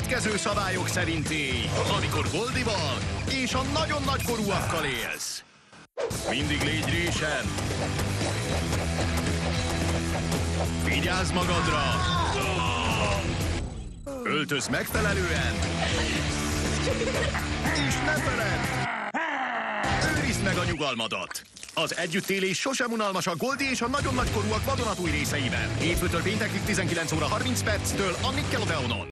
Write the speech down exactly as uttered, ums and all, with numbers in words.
következő szabályok szerint élj, amikor Goldival és a nagyon nagykorúakkal élsz. Mindig légy résen. Vigyázz magadra! Öltöz megfelelően! És ne feledd! Őrizd meg a nyugalmadat! Az együttélés sosem unalmas a Goldi és a nagyon nagykorúak vadonatúj részeivel. Hétfőtől péntekig tizenkilenc óra harminc perctől a Nickelodeonon.